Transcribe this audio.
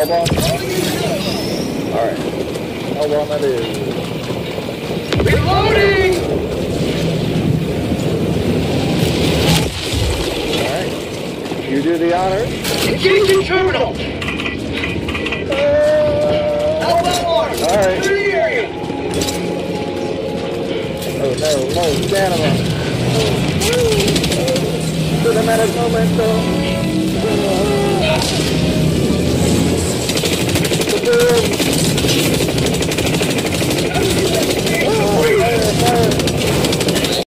L-bomb? Alright. L-bomb that is. Reloading! Alright. You do the honors. Engaging terminal! L-bomb arm! Alright. Clear the area! Oh no, low stamina. Cinematic momento. The boom.